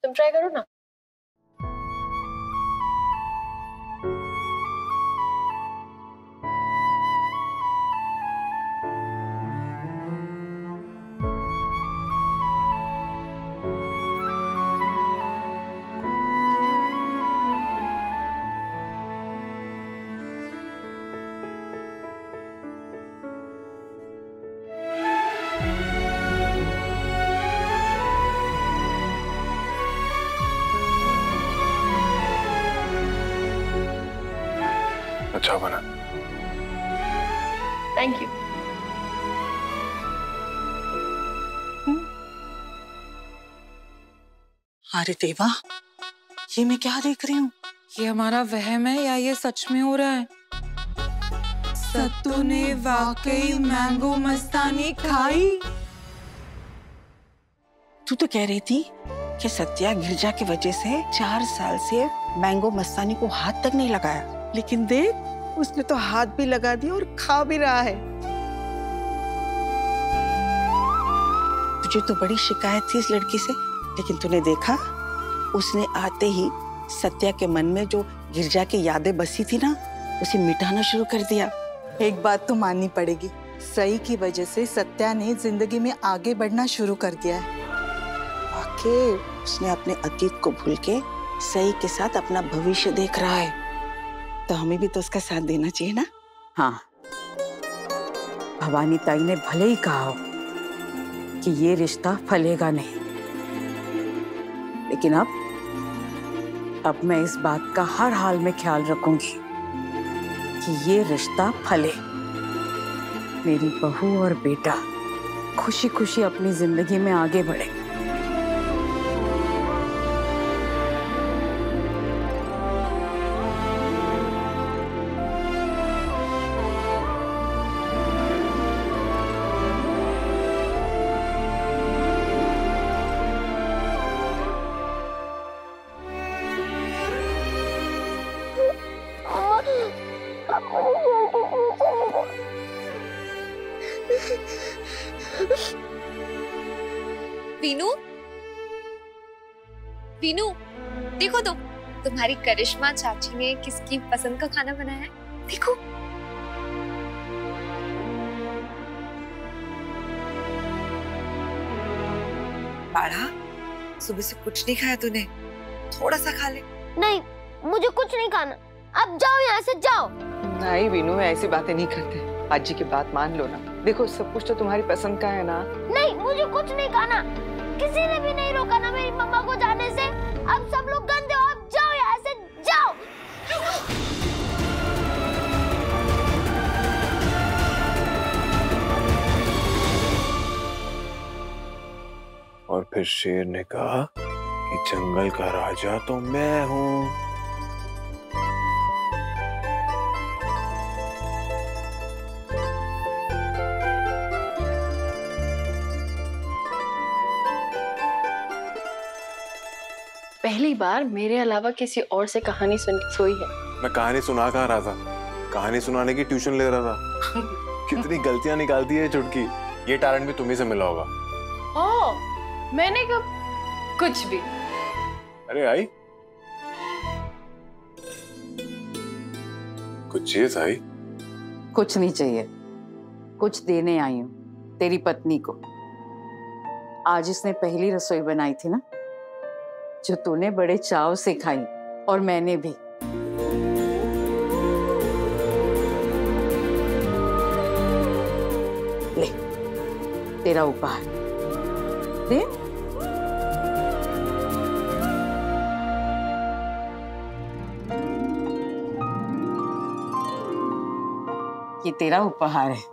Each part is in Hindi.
तुम ट्राई करो ना। अच्छा बना। Thank you. अरे देवा, ये मैं क्या देख रही हूँ? ये हमारा वहम है या ये सच में हो रहा है? सत्तू ने वाकई मैंगो मस्तानी खाई। तू तो कह रही थी कि सत्या गिरजा की वजह से 4 साल से मैंगो मस्तानी को हाथ तक नहीं लगाया, लेकिन देख उसने तो हाथ भी लगा दिया और खा भी रहा है। तुझे तो बड़ी शिकायत थी इस लड़की से, लेकिन तूने देखा उसने आते ही सत्या के मन में जो गिरजा की यादें बसी थी ना, उसे मिटाना शुरू कर दिया। एक बात तो माननी पड़ेगी, सई की वजह से सत्या ने जिंदगी में आगे बढ़ना शुरू कर दिया है। वाकई उसने अपने अतीत को भूल के सई के साथ अपना भविष्य देख रहा है, तो हमें भी तो उसका साथ देना चाहिए ना। हाँ, भवानी ताई ने भले ही कहा हो कि ये रिश्ता फलेगा नहीं, लेकिन अब मैं इस बात का हर हाल में ख्याल रखूंगी कि ये रिश्ता फले। मेरी बहू और बेटा खुशी खुशी अपनी जिंदगी में आगे बढ़े। वीनू, वीनू, देखो तो तुम्हारी करिश्मा चाची ने किसकी पसंद का खाना बनाया है। देखो। बाड़ा, सुबह से कुछ नहीं खाया तूने, थोड़ा सा खा ले। नहीं, मुझे कुछ नहीं खाना। अब जाओ यहाँ से, जाओ। नहीं वीनू, ऐसी बातें नहीं करते। आजी की बात मान लो ना। देखो सब कुछ तो तुम्हारी पसंद का है ना। नहीं, मुझे कुछ नहीं खाना। किसी ने भी नहीं रोका ना मेरी मम्मा को जाने से। अब सब लोग गंदे हो, अब जाओ यहाँ से, जाओ। और फिर शेर ने कहा कि जंगल का राजा तो मैं हूँ। पहली बार मेरे अलावा किसी और से कहानी सुन के सोई है। मैं कहानी सुना कहाँ रहा था, कहानी सुनाने की ट्यूशन ले रहा था। कितनी गलतियां निकालती है चुटकी। ये टैलेंट भी तुम्ही से मिला होगा। ओह, मैंने कब कुछ भी। अरे आई, कुछ चीज आई? कुछ नहीं चाहिए, कुछ देने आई हूँ तेरी पत्नी को। आज इसने पहली रसोई बनाई थी ना, जो तूने बड़े चाव से खाई, और मैंने भी। ले, तेरा उपहार दे। ये तेरा उपहार है।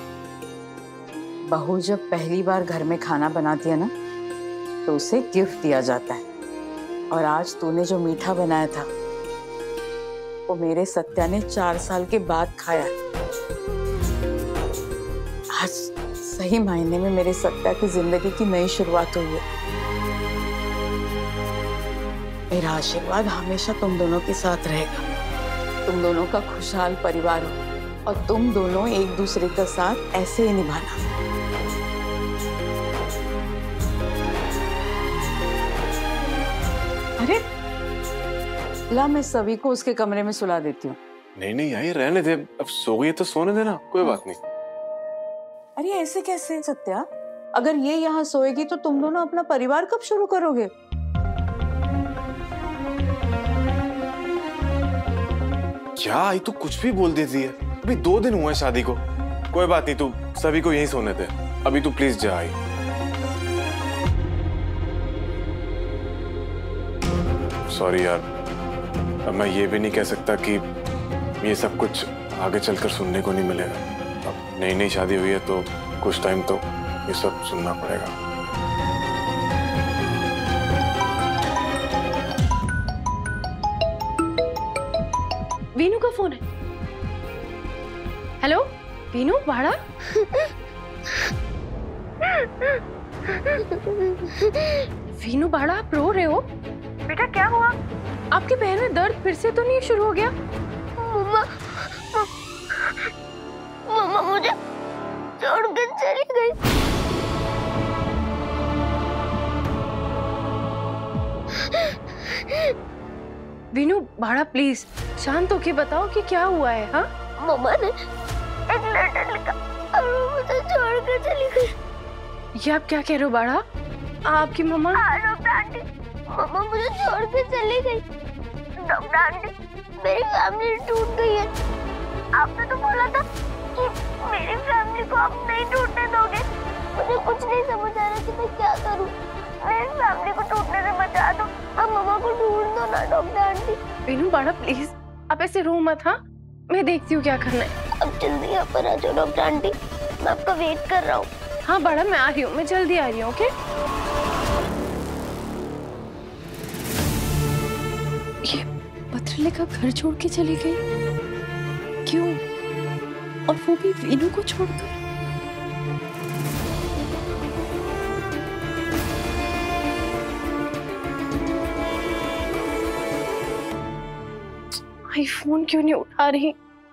बहू जब पहली बार घर में खाना बनाती है ना, तो उसे गिफ्ट दिया जाता है। और आज तूने जो मीठा बनाया था, वो मेरे सत्या ने 4 साल के बाद खाया। आज सही मायने में मेरे सत्या की जिंदगी की नई शुरुआत हुई है। मेरा आशीर्वाद हमेशा तुम दोनों के साथ रहेगा। तुम दोनों का खुशहाल परिवार हो, और तुम दोनों एक दूसरे का साथ ऐसे ही निभाना। अरे ला, मैं सभी को उसके कमरे में सुला देती हूँ। नहीं नहीं यार, रहने दे, अब सो गई तो सोने देना, कोई बात नहीं। अरे ऐसे कैसे सत्या, अगर ये यहाँ सोएगी तो तुम दोनों अपना परिवार कब शुरू करोगे? क्या आई तू कुछ भी बोल देती है, अभी 2 दिन हुए हैं शादी को। कोई बात नहीं, तू सभी को यहीं सोने दे, अभी तू प्लीज जा। आई सॉरी यार, अब मैं ये भी नहीं कह सकता कि ये सब कुछ आगे चलकर सुनने को नहीं मिलेगा। अब नई नई शादी हुई है तो कुछ टाइम तो ये सब सुनना पड़ेगा। वीनू का फोन है। हेलो वीनू भाड़ा। वीनू भाड़ा, आप रो रहे हो? बेटा क्या हुआ? आपके पैर में दर्द फिर से तो नहीं शुरू हो गया? मम्मा मम्मा मुझे छोड़ कर चली गई। वीनू भाड़ा प्लीज शांत होके बताओ कि क्या हुआ है। हाँ मम्मा ने एक लेटर लिखा और वो मुझे छोड़ कर चली गई। ये आप क्या कह रहे हो भाड़ा? आपकी मम्मा? डॉक्टर आंटी, मम्मा मुझे छोड़ के चली गई। डॉक्टर आंटी, मेरी फैमिली टूट गई है। आपने तो बोला था कि मेरी फैमिली को आप नहीं टूटने दोगे। मुझे कुछ नहीं समझ आ रहा कि मैं क्या करूं। मेरी फैमिली को टूटने से बचा दो, अब मम्मा को ढूंढ दो ना डॉक्टर आंटी। वीनू भाड़ा प्लीज आप ऐसे रो मत। हाँ मैं देखती हूँ क्या करना है। अब जल्दी यहाँ पर आ जाओ डॉक्टर आंटी, मैं आपका वेट कर रहा हूँ। हाँ बड़ा मैं आ रही हूँ, मैं जल्दी आ रही हूँ। ओके ये पत्र लेकर घर छोड़ के चली गई, क्यों? और वो भी वीनू को छोड़कर। आई फोन क्यों नहीं उठा रही?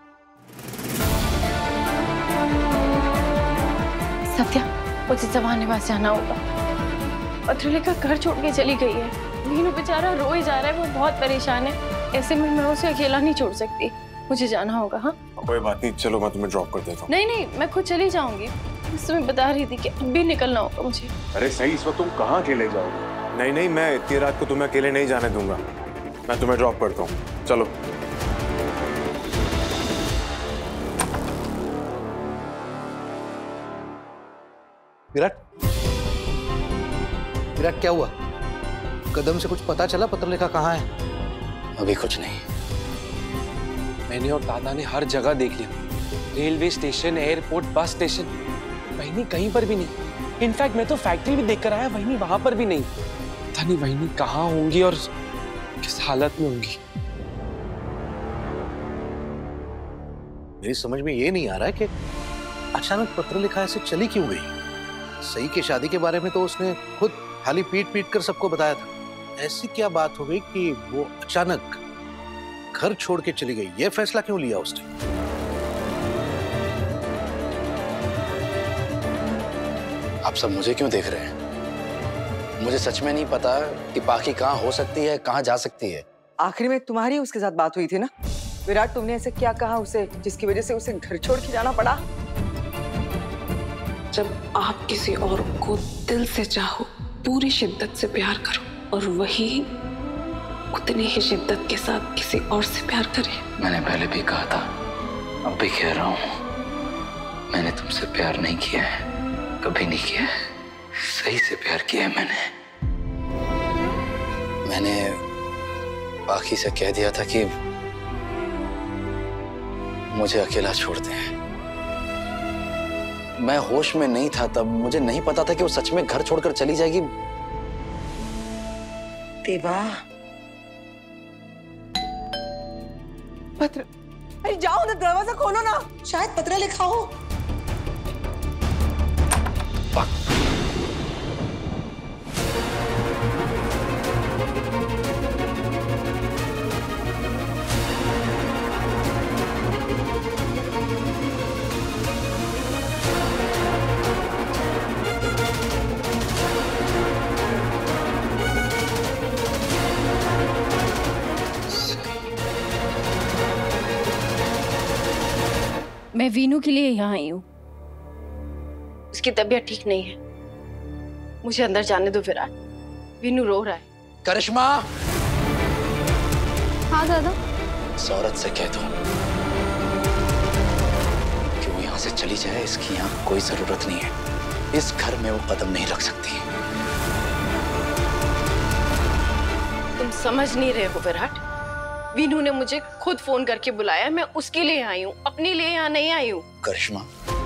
सत्या मुझे जवान पास जाना होगा। पत्र लेकर घर छोड़ के चली गई है। वीनू बेचारा रो ही जा रहा है, वो बहुत परेशान है। ऐसे में मैं उसे अकेला नहीं छोड़ सकती, मुझे जाना होगा। हाँ कोई बात नहीं, चलो मैं तुम्हें ड्रॉप कर देता हूँ। नहीं नहीं मैं खुद चली जाऊंगी, मैं तुम्हें बता रही थी कि अभी निकलना होगा मुझे। अरे सही, इस वक्त तुम कहाँ अकेले जाओगे? नहीं नहीं, मैं इतनी रात को तुम्हें अकेले नहीं जाने दूंगा, मैं तुम्हें ड्रॉप करता हूँ, चलो। विराट, विराट क्या हुआ? कदम से कुछ पता चला? पत्र लेखा कहाँ है? अभी कुछ नहीं। मैंने और दादा ने हर जगह देख लिया, railway station, airport, bus station, वहीनी कहीं पर भी नहीं। इनफैक्ट मैं तो फैक्ट्री भी देख कर आया, वहीनी वहां पर भी नहीं। पता नहीं वहीनी कहाँ होंगी और किस हालत में होंगी। मेरी समझ में ये नहीं आ रहा है कि अचानक पत्र लिखा ऐसे चली क्यों गई। सही की शादी के बारे में तो उसने खुद खाली पीट पीट कर सबको बताया था। ऐसी क्या बात हो गई कि वो अचानक घर छोड़ के चली गई? ये फैसला क्यों लिया उसने? आप सब मुझे क्यों देख रहे हैं? मुझे सच में नहीं पता कि पाखी कहाँ हो सकती है, कहाँ जा सकती है। आखिर में तुम्हारी उसके साथ बात हुई थी ना विराट, तुमने ऐसे क्या कहा उसे जिसकी वजह से उसे घर छोड़ के जाना पड़ा? जब आप किसी और को दिल से चाहो, पूरी शिद्दत से प्यार करो और वही उतनी ही शिद्दत के साथ किसी और से प्यार करे। मैंने पहले भी कहा था, अब भी कह रहा हूँ, मैंने तुमसे प्यार नहीं किया है, कभी नहीं किया है। सही से प्यार किया है मैंने बाकी से कह दिया था कि मुझे अकेला छोड़ दे। मैं होश में नहीं था तब, मुझे नहीं पता था कि वो सच में घर छोड़कर चली जाएगी। देवा, पत्र, अरे जाओ ना, दरवाजा खोलो ना, शायद पत्र लिखा हो। मैं वीनू के लिए यहाँ आई हूँ। उसकी तबीयत ठीक नहीं है, मुझे अंदर जाने दो विराट। वीनू रो रहा है। करिश्मा। हाँ दादा। इस औरत से कह दो कि वो यहाँ से चली जाए, इसकी यहाँ कोई जरूरत नहीं है। इस घर में वो कदम नहीं रख सकती। तुम समझ नहीं रहे हो विराट। वीनू ने मुझे खुद फोन करके बुलाया, मैं उसके लिए आई हूँ, अपने लिए यहाँ नहीं आई हूँ। करिश्मा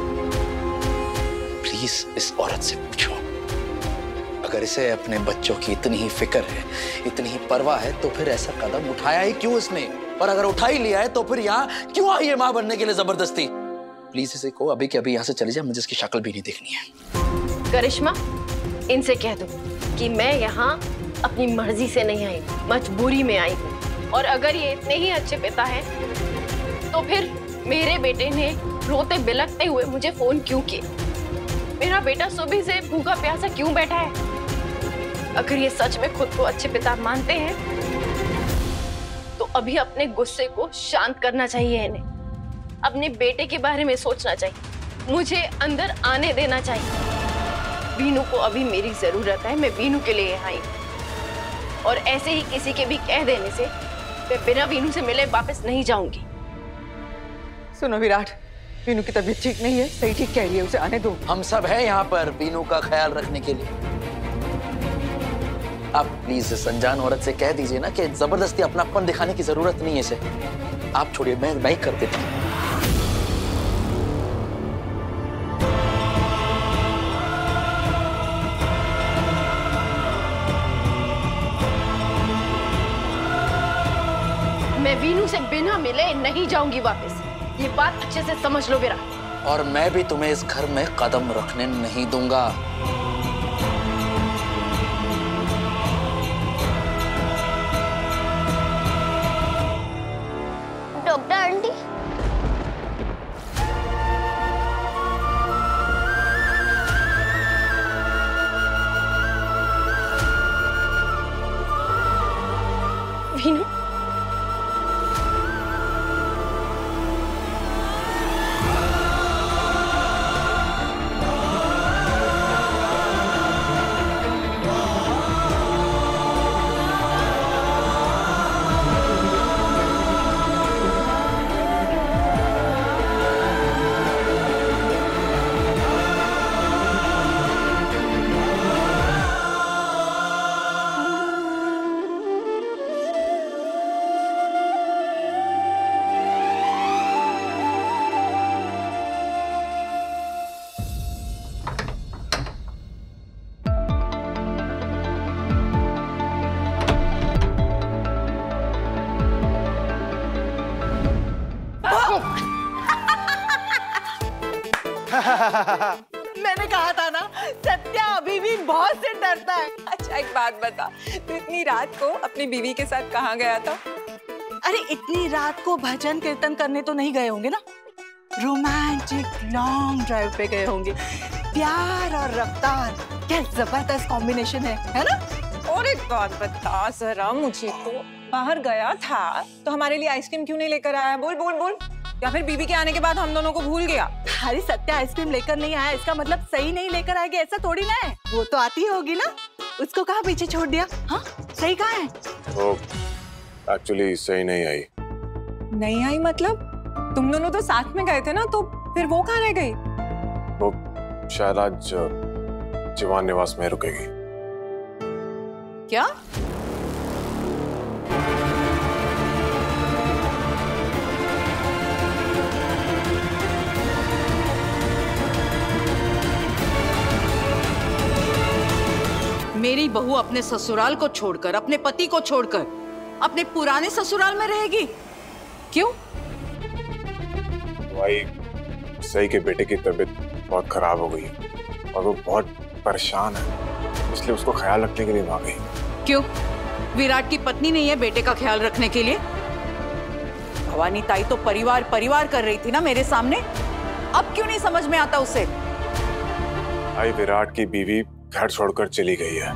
प्लीज इस औरत से पूछो, अगर इसे अपने बच्चों की इतनी ही फिक्र है, इतनी ही परवाह है, तो फिर ऐसा कदम उठाया ही क्यों इसने? और अगर उठा ही लिया है तो फिर यहाँ क्यों आई है माँ बनने के लिए जबरदस्ती? प्लीज इसे कहो अभी के अभी यहाँ से चली जाए, मुझे इसकी शक्ल भी नहीं देखनी है। करिश्मा, इनसे कह दो कि मैं यहाँ अपनी मर्जी से नहीं आई, मजबूरी में आई हूँ। और अगर ये इतने ही अच्छे पिता हैं, तो फिर मेरे बेटे ने रोते बिलखते हुए मुझे फोन क्यों किया? मेरा बेटा सुबह से भूखा प्यासा क्यों बैठा है? अगर ये सच में खुद को अच्छे पिता मानते हैं, तो अभी अपने गुस्से को शांत करना चाहिए इन्हें। अपने बेटे के बारे में सोचना चाहिए, मुझे अंदर आने देना चाहिए। वीनू को अभी मेरी जरूरत है, मैं वीनू के लिए आई हूँ। और ऐसे ही किसी के भी कह देने से मैं बिना वीनू से मिले वापस नहीं जाऊंगी। सुनो विराट, वीनू की तबीयत ठीक नहीं है, सही ठीक कह रही है, उसे आने दो। हम सब हैं यहाँ पर वीनू का ख्याल रखने के लिए। आप प्लीज इस अनजान औरत से कह दीजिए ना कि जबरदस्ती अपनापन दिखाने की जरूरत नहीं है इसे। आप छोड़िए, मैं कर देता हूँ। मैं वीनू से बिना मिले नहीं जाऊंगी वापस, ये बात अच्छे से समझ लो विराट। और मैं भी तुम्हें इस घर में कदम रखने नहीं दूंगा। डॉक्टर आंटी, वीनू, मैंने कहा था ना, सत्या अभी भी बहुत से डरता है। अच्छा एक बात बता, तू इतनी रात को अपनी बीवी के साथ कहाँ गया था? अरे इतनी रात को भजन कीर्तन करने तो नहीं गए होंगे ना, रोमांटिक लॉन्ग ड्राइव पे गए होंगे। प्यार और रफ्तार क्या जबरदस्त कॉम्बिनेशन है ना? और एक बात बता जरा मुझे, तो बाहर गया था तो हमारे लिए आइसक्रीम क्यों नहीं लेकर आया? बोल बोल बोल। या फिर बीबी के आने के बाद हम दोनों को भूल गया? अरे सत्या आइसक्रीम लेकर नहीं आया, इसका मतलब सही नहीं लेकर आएगी ऐसा थोड़ी ना है। वो तो आती होगी ना, उसको कहाँ पीछे छोड़ दिया? हाँ सही कहाँ है? वो एक्चुअली सही नहीं आई। नहीं आई मतलब? तुम दोनों तो साथ में गए थे ना, तो फिर वो कहाँ रह गई? वो शायद आज जीवान निवास में रुकेगी। क्या? मेरी बहू अपने ससुराल को छोड़कर, अपने पति को छोड़कर अपने पुराने ससुराल में रहेगी? क्यों? भाई सही के बेटे की तबीयत बहुत खराब हो गई है और वो बहुत परेशान है, इसलिए उसको ख्याल रखने के लिए वहां गई। क्यों? विराट की पत्नी नहीं है बेटे का ख्याल रखने के लिए? भवानी ताई तो परिवार परिवार कर रही थी ना मेरे सामने, अब क्यों नहीं समझ में आता उसे? भाई विराट की बीवी घर छोड़कर चली गई है,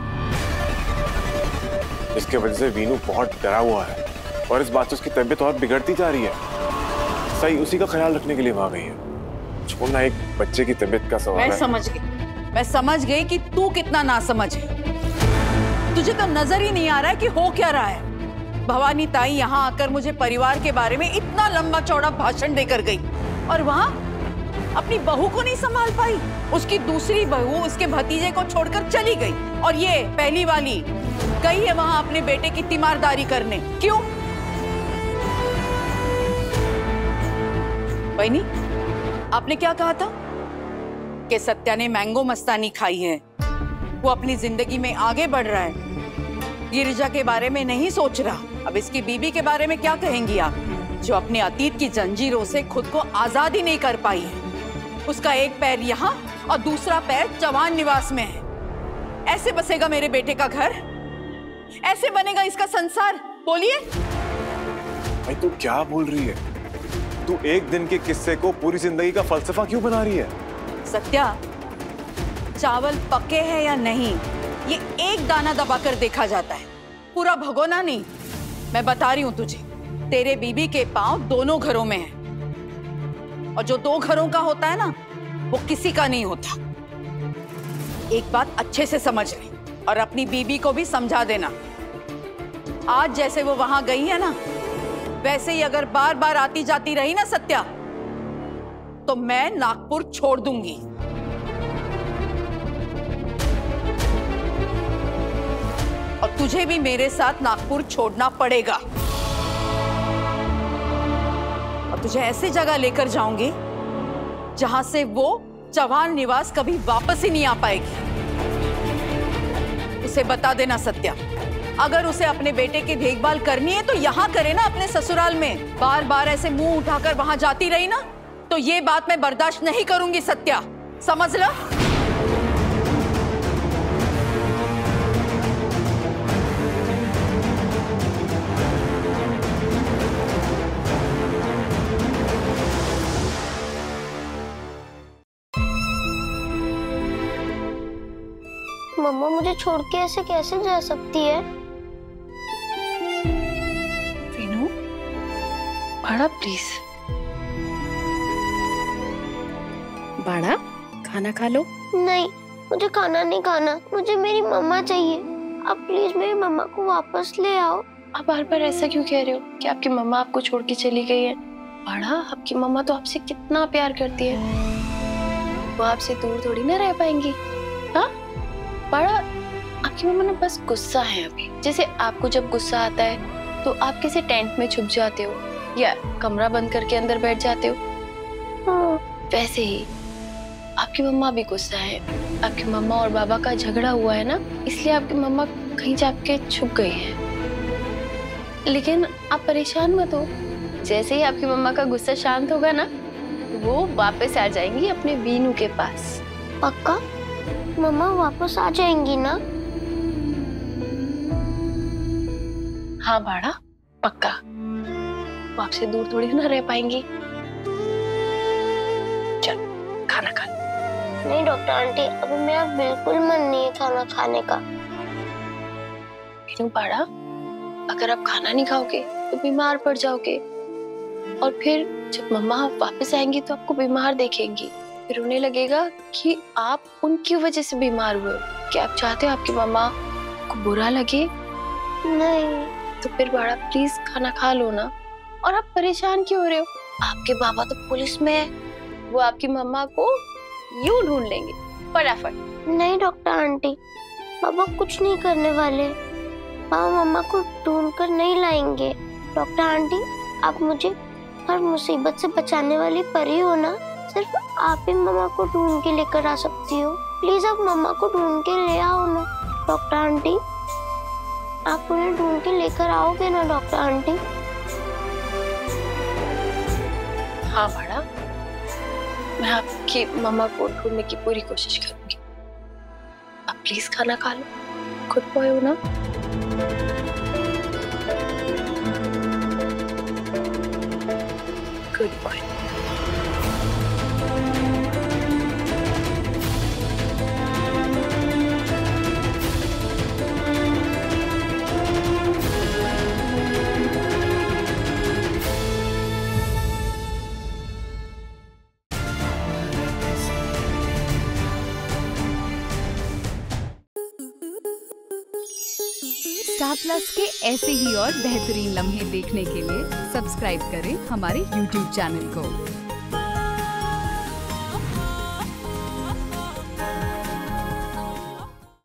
इसके वजह से वीनू बहुत डरा हुआ है और इस बात से उसकी तबीयत और बिगड़ती जा रही है। सही उसी का ख्याल रखने के लिए वहां गई है। छोड़ना, एक बच्चे की तबीयत का सवाल है। मैं समझ गई कि तू कितना नासमझ है। तुझे तो नजर ही नहीं आ रहा है कि हो क्या रहा है। भवानी ताई यहाँ आकर मुझे परिवार के बारे में इतना लंबा चौड़ा भाषण देकर गई और वहाँ अपनी बहू को नहीं संभाल पाई। उसकी दूसरी बहू उसके भतीजे को छोड़कर चली गई और ये पहली वाली गई है वहाँ अपने बेटे की तीमारदारी करने। क्यों? बहनी, आपने क्या कहा था कि सत्या ने मैंगो मस्तानी खाई है, वो अपनी जिंदगी में आगे बढ़ रहा है, गिरिजा के बारे में नहीं सोच रहा। अब इसकी बीबी के बारे में क्या कहेंगी आप, जो अपने अतीत की जंजीरों से खुद को आजाद ही नहीं कर पाई है। उसका एक पैर यहाँ और दूसरा पैर चौहान निवास में है। ऐसे बसेगा मेरे बेटे का घर, ऐसे बनेगा इसका संसार? बोलिए। भाई तू क्या बोल रही है? तू एक दिन के किस्से को पूरी जिंदगी का फलसफा क्यों बना रही है? सत्या, चावल पके हैं या नहीं ये एक दाना दबाकर देखा जाता है, पूरा भगोना नहीं। मैं बता रही हूं तुझे, तेरे बीबी के पांव दोनों घरों में हैं और जो दो घरों का होता है ना वो किसी का नहीं होता। एक बात अच्छे से समझ ले और अपनी बीबी को भी समझा देना। आज जैसे वो वहां गई है ना, वैसे ही अगर बार बार आती जाती रही ना सत्या, तो मैं नागपुर छोड़ दूंगी। और तुझे भी मेरे साथ नागपुर छोड़ना पड़ेगा और तुझे ऐसी जगह लेकर जाऊंगी जहां से वो चौहान निवास कभी वापस ही नहीं आ पाएगी। उसे बता देना सत्या, अगर उसे अपने बेटे की देखभाल करनी है तो यहाँ करे ना, अपने ससुराल में। बार बार ऐसे मुंह उठाकर वहां जाती रही ना तो ये बात मैं बर्दाश्त नहीं करूंगी सत्या, समझ लो। मम्मा मुझे छोड़ के ऐसे कैसे जा सकती है? वीनू, बाड़ा प्लीज। बाड़ा, खाना खा लो। नहीं, मुझे खाना नहीं खाना, मुझे मेरी मम्मा चाहिए। आप प्लीज मेरी मम्मा को वापस ले आओ। आप बार बार ऐसा क्यों कह रहे हो कि आपकी मम्मा आपको छोड़ के चली गई है? बाड़ा, आपकी मम्मा तो आपसे कितना प्यार करती है, वो आपसे दूर थोड़ी ना रह पाएंगी। हाँ बाड़ा, आपकी मम्मा ना बस गुस्सा है अभी। जैसे आपको जब गुस्सा आता है तो आप किसी टेंट में छुप जाते हो या कमरा बंद करके अंदर बैठ जाते हो, हाँ वैसे ही आपकी मम्मा भी गुस्सा है। आपकी मम्मा और बाबा का झगड़ा हुआ है ना, इसलिए आपकी मम्मा कहीं जाके छुप गई है। लेकिन आप परेशान मत हो, जैसे ही आपकी मम्मा का गुस्सा शांत होगा ना, वो वापस आ जाएंगी अपने वीनू के पास। पक्का? मम्मा वापस आ जाएंगी ना? हाँ बाड़ा, पक्का। वो आपसे दूर थोड़ी ना रह पाएंगी। चल खाना खा। नहीं डॉक्टर आंटी, अभी मेरा बिल्कुल मन नहीं है खाना खाने का। क्यों बाड़ा? अगर आप खाना नहीं खाओगे तो बीमार पड़ जाओगे और फिर जब मम्मा वापस आएंगी तो आपको बीमार देखेंगी, फिर उन्हें लगेगा कि आप उनकी वजह से बीमार हुए। क्या आप चाहते हो आपकी मम्मा को बुरा लगे? नहीं। तो फिर बाड़ा प्लीज खाना खा लो ना। और आप परेशान क्यों हो रहे हो? आपके बाबा तो पुलिस में है, वो आपकी मम्मा को यूं ढूंढ लेंगे फटाफट। नहीं डॉक्टर आंटी, बाबा कुछ नहीं करने वाले। पापा मम्मा को ढूंढकर नहीं लाएंगे। डॉक्टर आंटी, आप मुझे हर मुसीबत से बचाने वाली परी हो ना, सिर्फ आप ही मम्मा को ढूंढ के लेकर आ सकती हो। प्लीज आप मम्मा को ढूंढ के ले आओ ना। डॉक्टर आंटी, आप उन्हें ढूंढ के लेकर आओगे ना डॉक्टर आंटी? हाँ बाड़ा, मैं आपकी मम्मा को ढूंढने की पूरी कोशिश करूंगी। आप प्लीज खाना खा लो, गुड बॉय हो ना। Good boy. स्टार प्लस के ऐसे ही और बेहतरीन लम्हे देखने के लिए सब्सक्राइब करें हमारे YouTube चैनल को।